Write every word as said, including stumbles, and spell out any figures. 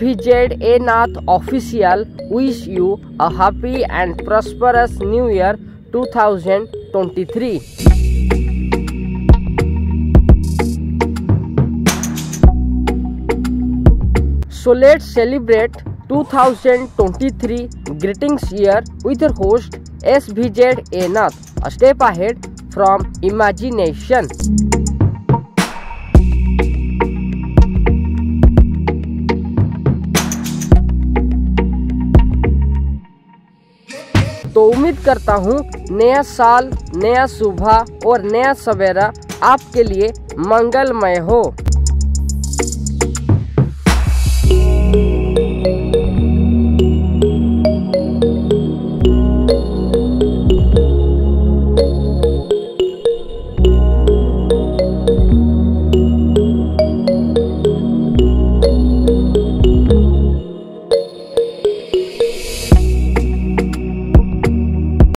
V Z A Nath Official wish you a happy and prosperous New Year two thousand twenty-three. So let's celebrate two thousand twenty-three greetings year with your host S V Z A Nath, a step ahead from imagination. तो उम्मीद करता हूँ नया साल, नया सुबह और नया सवेरा आपके लिए मंगलमय हो।